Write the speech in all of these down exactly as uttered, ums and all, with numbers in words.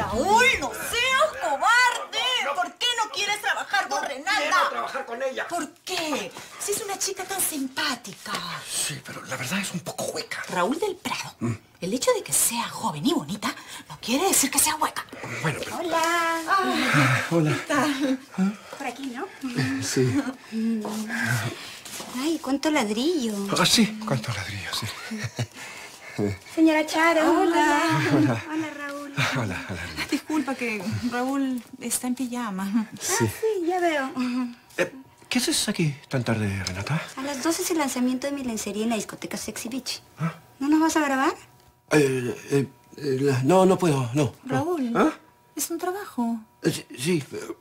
Raúl, no seas cobarde. No, no. ¿Por qué no quieres trabajar con no Renata? Quiero trabajar con ella. ¿Por qué? Si es una chica tan simpática. Sí, pero la verdad es un poco hueca. Raúl del Prado. Mm. El hecho de que sea joven y bonita no quiere decir que sea hueca. Bueno, pero... Hola. Ah, hola. ¿Qué tal? ¿Ah? Por aquí, ¿no? Sí. Ay, cuánto ladrillo. Ah, sí, cuánto ladrillo, sí. Señora Charo. Hola. Hola. Hola, Raúl. Hola, hola. Disculpa que Raúl está en pijama. Sí. Ah, sí, ya veo. Eh, ¿Qué haces aquí tan tarde, Renata? A las doce es el lanzamiento de mi lencería en la discoteca Sexy Beach. ¿Ah? ¿No nos vas a grabar? Eh, eh, eh, no, no puedo, no. Raúl, ¿Ah? es un trabajo. Eh, sí, sí, pero...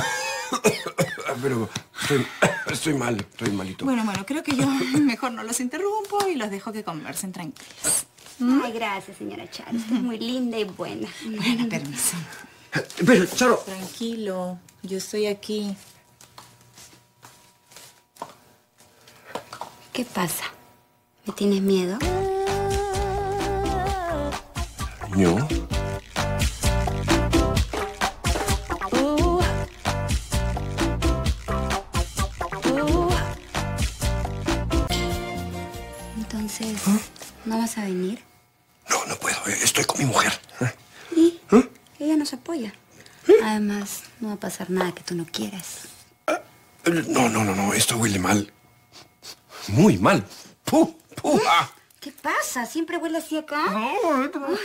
pero estoy, estoy mal, estoy malito. Bueno, bueno, creo que yo mejor no los interrumpo y los dejo que conversen tranquilos. ¿Mm? Ay, gracias, señora Charo. Usted es muy linda y buena. Bueno, permiso. Pero, Charo... Tranquilo, yo estoy aquí. ¿Qué pasa? ¿Me tienes miedo? No. Entonces, ¿no vas a venir? No, no puedo. Estoy con mi mujer. ¿Y? ¿Eh? Ella nos apoya. ¿Eh? Además, no va a pasar nada que tú no quieras. No, no, no, no. Esto huele mal. Muy mal. ¡Puh! ¡Puh! Ah. ¿Qué pasa? ¿Siempre huele así acá? No, no, no.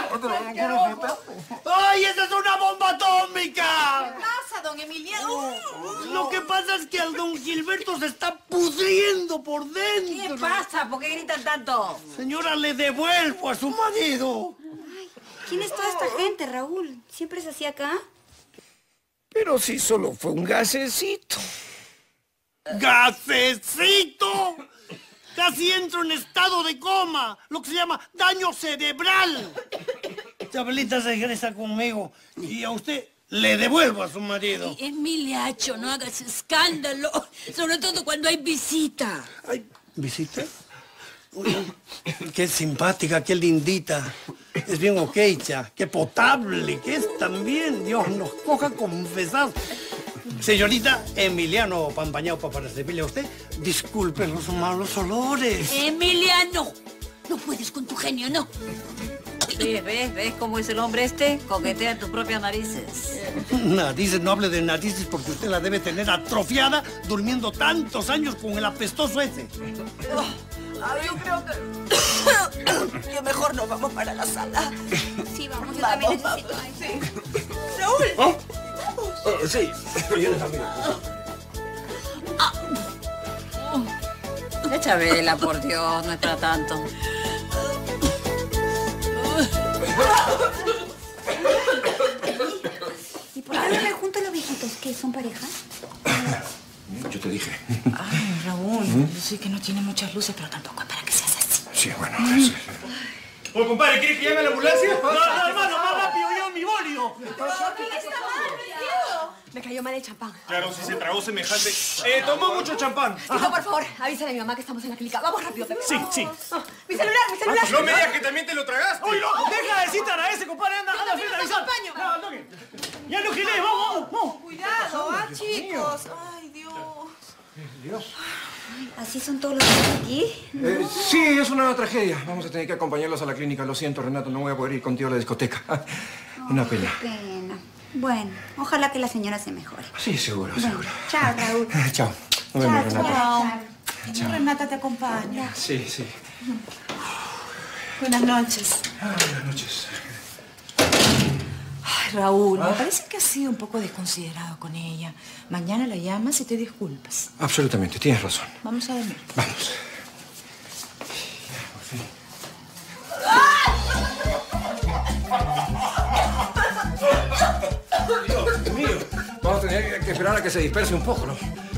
¡Ay, esa es una bomba atómica! ¿Qué pasa, don Emiliano? Lo que pasa es que el don Gilberto se está pudriendo por dentro. ¿Qué pasa? ¿Por qué gritan tanto? Señora, le devuelvo a su marido. Ay, ¿quién es toda esta gente, Raúl? ¿Siempre es así acá? Pero si solo fue un gasecito. ¡Gasecito! Casi entro en estado de coma, lo que se llama daño cerebral. Chabelita se regresa conmigo y a usted le devuelvo a su marido. Emiliacho, no hagas escándalo, sobre todo cuando hay visita. ¿Hay visita? Uy, qué simpática, qué lindita. Es bien okeicha, qué potable, que es también. Dios nos coja confesar. Señorita Emiliano Pampañaupa, para servirle a usted, disculpe los malos olores. Emiliano, no puedes con tu genio, ¿no? ¿Ves, ves, ves cómo es el hombre este? Coquetea tus propias narices. Narices, no hable de narices porque usted la debe tener atrofiada durmiendo tantos años con el apestoso ese. Oh, ah, yo creo que... que mejor nos vamos para la sala. Sí, vamos, yo Vamos, también necesito. vamos. Sí. Raúl. ¿Oh? Oh, sí, yo también. Echa vela, por Dios, no es para tanto. ¿Y por qué duermen juntos los viejitos? ¿Qué, son pareja? Yo te dije. Ay, Raúl, ¿Mm? Yo sé que no tiene muchas luces, pero tampoco es para que seas así. Sí, bueno, eso. Oye, compadre, ¿quieres que llame a la ambulancia? No, no, hermano, más rápido, yo mi bolio. ¿Qué está mal, Tío? Me cayó mal el champán. Claro, si se tragó semejante... Eh, tomó mucho champán. Tito, por favor, avísale a mi mamá que estamos en la clínica. Vamos rápido, Pepe. Sí, sí. Oh, mi celular, mi celular. No me digas que también te lo tragaste. ¡Uy, no! ¡Deja de citar a ese, compadre! ¡Anda, anda, frente a avisar! ¡No, al toque! ¡Ya lo giré! ¡Vamos, vamos, vamos! Cuidado, ah, chicos. Ay, Dios. Dios. ¿Así son todos los días aquí? Eh, sí, es una tragedia. Vamos a tener que acompañarlos a la clínica. Lo siento, Renato, no voy a poder ir contigo a la discoteca. Una pena. Qué pena. Bueno, ojalá que la señora se mejore. Sí, seguro, Bueno, seguro. chao, Raúl. Chao. Nos vemos, Chao, Renata. chao. Chao. Renata te acompaña. Sí, sí. Buenas noches. Ah, buenas noches. Ay, Raúl, ¿Ah? me parece que has sido un poco desconsiderado con ella. Mañana la llamas y te disculpas. Absolutamente, tienes razón. Vamos a dormir. Vamos. Dios mío. Vamos a tener que esperar a que se disperse un poco, ¿no?